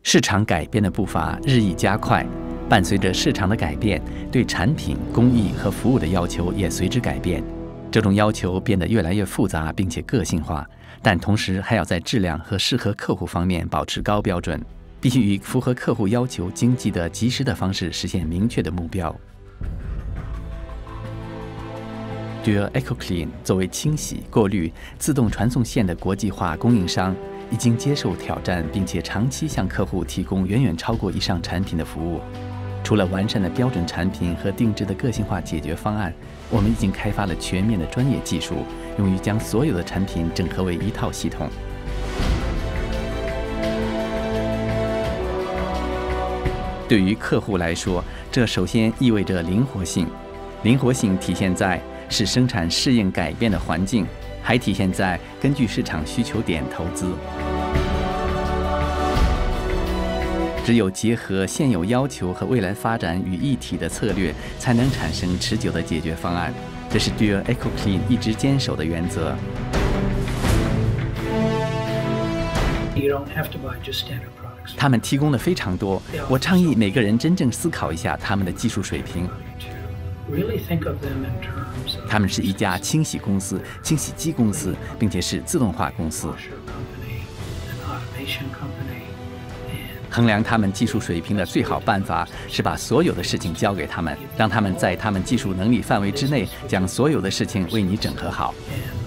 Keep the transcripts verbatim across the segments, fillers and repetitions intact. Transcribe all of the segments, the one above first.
市场改变的步伐日益加快，伴随着市场的改变，对产品、工艺和服务的要求也随之改变。这种要求变得越来越复杂并且个性化，但同时还要在质量和适合客户方面保持高标准，必须以符合客户要求、经济的、及时的方式实现明确的目标。Dürr EcoClean 作为清洗、过滤、自动传送线的国际化供应商，已经接受挑战，并且长期向客户提供远远超过以上产品的服务。除了完善的标准产品和定制的个性化解决方案，我们已经开发了全面的专业技术，用于将所有的产品整合为一套系统。对于客户来说，这首先意味着灵活性。灵活性体现在使生产适应改变的环境，还体现在根据市场需求点投资。只有结合现有要求和未来发展于一体的策略，才能产生持久的解决方案。这是 Dürr EcoClean 一直坚守的原则。他们提供的非常多，我倡议每个人真正思考一下他们的技术水平。他们是一家清洗公司、清洗机公司，并且是自动化公司。衡量他们技术水平的最好办法是把所有的事情交给他们，让他们在他们技术能力范围之内，将所有的事情为你整合好。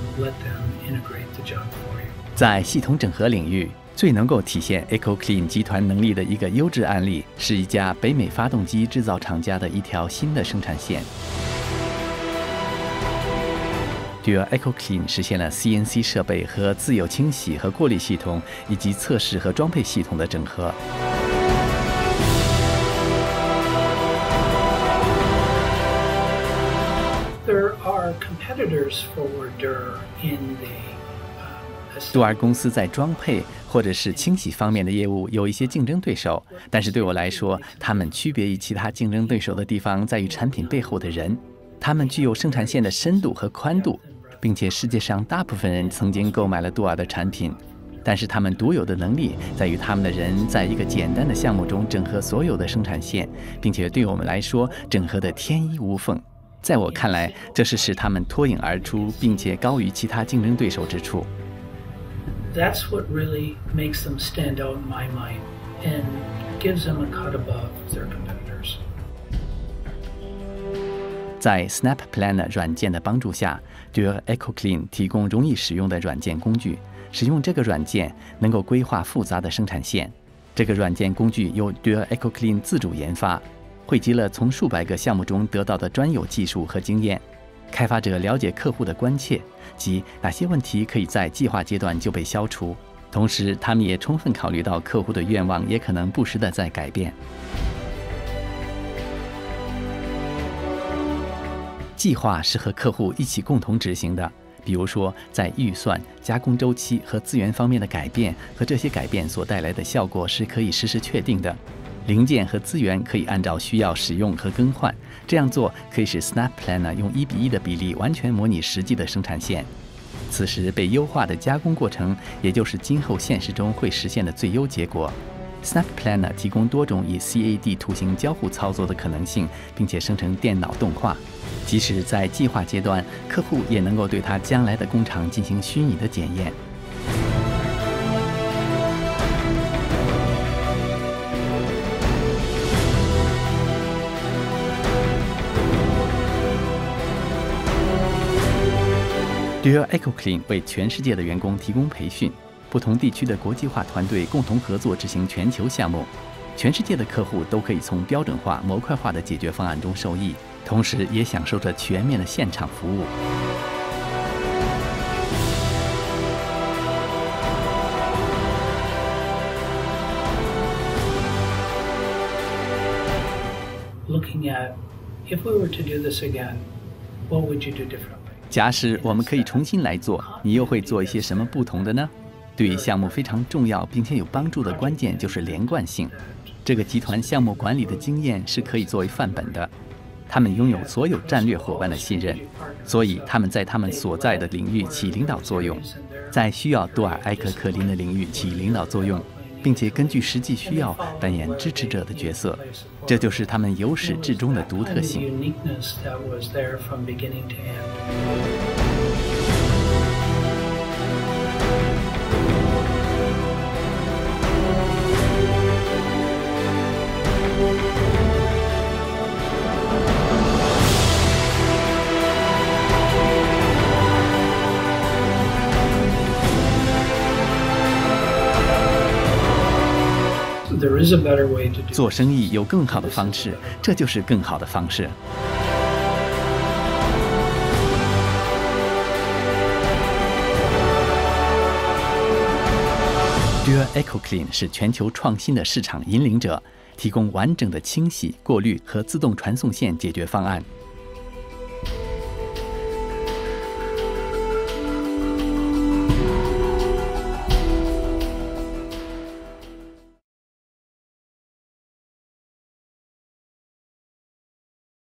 在系统整合领域，最能够体现 EcoClean 集团能力的一个优质案例，是一家北美发动机制造厂家的一条新的生产线。Dürr EcoClean 实现了 C N C 设备和自由清洗和过滤系统，以及测试和装配系统的整合。 There are competitors for Dürr in the 杜尔公司在装配或者是清洗方面的业务有一些竞争对手，但是对我来说，他们区别于其他竞争对手的地方在于产品背后的人。他们具有生产线的深度和宽度，并且世界上大部分人曾经购买了杜尔的产品。但是他们独有的能力在于他们的人在一个简单的项目中整合所有的生产线，并且对我们来说整合得天衣无缝。在我看来，这是使他们脱颖而出并且高于其他竞争对手之处。 That's what really makes them stand out in my mind and gives them a cut above their competitors. 在 Snap Planner 软件的帮助下， Dürr EcoClean 提供容易使用的软件工具。使用这个软件能够规划复杂的生产线。这个软件工具由 Dürr EcoClean 自主研发，汇集了从数百个项目中得到的专有技术和经验。开发者了解客户的关切，即哪些问题可以在计划阶段就被消除，同时他们也充分考虑到客户的愿望也可能不时地在改变。计划是和客户一起共同执行的，比如说在预算、加工周期和资源方面的改变和这些改变所带来的效果是可以实时确定的。零件和资源可以按照需要使用和更换，这样做可以使 Snap Planner 用一比一的比例完全模拟实际的生产线。此时被优化的加工过程，也就是今后现实中会实现的最优结果。Snap Planner 提供多种以 C A D 图形交互操作的可能性，并且生成电脑动画。即使在计划阶段，客户也能够对他将来的工厂进行虚拟的检验。Dürr EcoClean 为全世界的员工提供培训，不同地区的国际化团队共同合作执行全球项目。全世界的客户都可以从标准化、模块化的解决方案中受益，同时也享受着全面的现场服务。 Looking at, if we were to do this again, what would you do differently? 假使我们可以重新来做，你又会做一些什么不同的呢？对于项目非常重要并且有帮助的关键就是连贯性。这个集团项目管理的经验是可以作为范本的。他们拥有所有战略伙伴的信任，所以他们在他们所在的领域起领导作用，在需要杜尔埃克克林的领域起领导作用， 并且根据实际需要扮演支持者的角色，这就是他们由始至终的独特性。做生意有更好的方式，这就是更好的方式。Dürr EcoClean 是全球创新的市场引领者，提供完整的清洗、过滤和自动传送线解决方案。